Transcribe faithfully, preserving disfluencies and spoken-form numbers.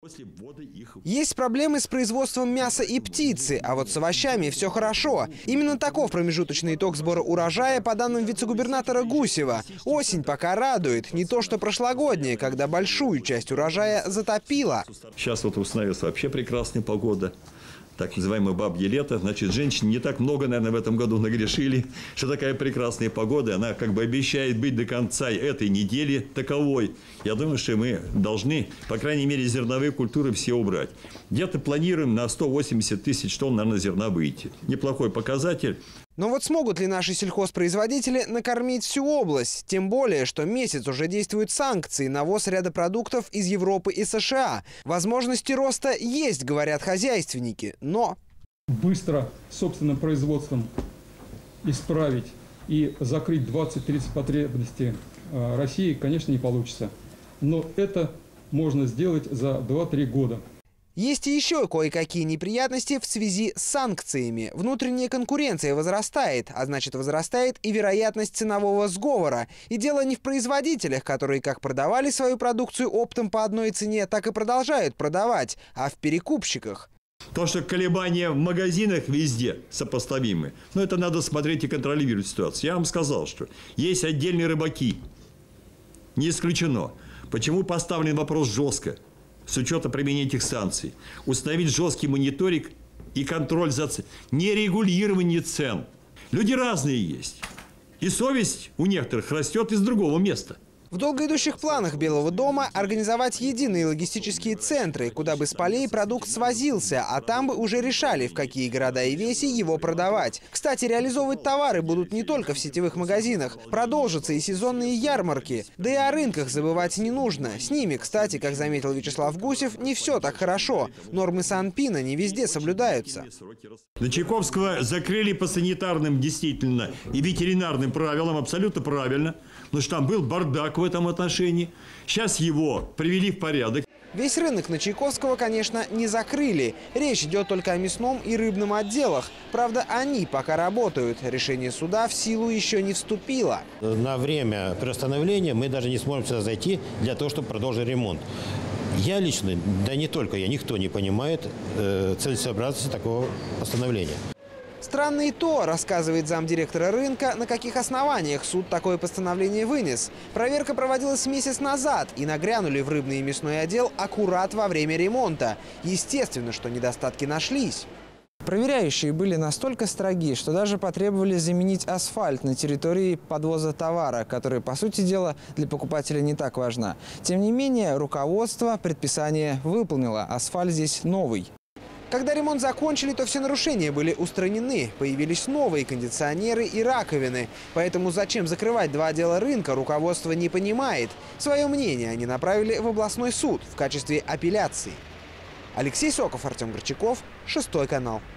Есть проблемы с производством мяса и птицы, а вот с овощами все хорошо. Именно таков промежуточный итог сбора урожая, по данным вице-губернатора Гусева. Осень пока радует, не то что прошлогодняя, когда большую часть урожая затопило. Сейчас вот установилась вообще прекрасная погода. Так называемое бабье лето. Значит, женщины не так много, наверное, в этом году нагрешили, что такая прекрасная погода, она как бы обещает быть до конца этой недели таковой. Я думаю, что мы должны, по крайней мере, зерновые культуры все убрать. Где-то планируем на сто восемьдесят тысяч тонн, наверное, зерна выйти. Неплохой показатель. Но вот смогут ли наши сельхозпроизводители накормить всю область? Тем более, что месяц уже действуют санкции на ввоз ряда продуктов из Европы и США. Возможности роста есть, говорят хозяйственники, но... Быстро собственным производством исправить и закрыть двадцать-тридцать потребностей России, конечно, не получится. Но это можно сделать за два-три года. Есть и еще кое-какие неприятности в связи с санкциями. Внутренняя конкуренция возрастает, а значит возрастает и вероятность ценового сговора. И дело не в производителях, которые как продавали свою продукцию оптом по одной цене, так и продолжают продавать, а в перекупщиках. То, что колебания в магазинах везде сопоставимы, но это надо смотреть и контролировать ситуацию. Я вам сказал, что есть отдельные рыбаки. Не исключено. Почему поставлен вопрос жестко? С учетом применения этих санкций. Установить жесткий мониторинг и контроль за цен. Не регулирование цен. Люди разные есть. И совесть у некоторых растет из другого места. В долгоидущих планах Белого дома организовать единые логистические центры, куда бы с полей продукт свозился, а там бы уже решали, в какие города и веси его продавать. Кстати, реализовывать товары будут не только в сетевых магазинах. Продолжатся и сезонные ярмарки. Да и о рынках забывать не нужно. С ними, кстати, как заметил Вячеслав Гусев, не все так хорошо. Нормы Санпина не везде соблюдаются. На Чайковского закрыли по санитарным действительно и ветеринарным правилам абсолютно правильно. Потому что там был бардак в этом отношении. Сейчас его привели в порядок. Весь рынок на Чайковского, конечно, не закрыли. Речь идет только о мясном и рыбном отделах. Правда, они пока работают. Решение суда в силу еще не вступило. На время приостановления мы даже не сможем сюда зайти для того, чтобы продолжить ремонт. Я лично, да не только я, никто не понимает э, целесообразности такого постановления. Странно и то, рассказывает замдиректора рынка, на каких основаниях суд такое постановление вынес. Проверка проводилась месяц назад, и нагрянули в рыбный и мясной отдел аккурат во время ремонта. Естественно, что недостатки нашлись. Проверяющие были настолько строги, что даже потребовали заменить асфальт на территории подвоза товара, которая, по сути дела, для покупателя не так важна. Тем не менее, руководство предписание выполнило. Асфальт здесь новый. Когда ремонт закончили, то все нарушения были устранены. Появились новые кондиционеры и раковины. Поэтому зачем закрывать два отдела рынка, руководство не понимает. Свое мнение они направили в областной суд в качестве апелляции. Алексей Соков, Артем Горчаков, Шестой канал.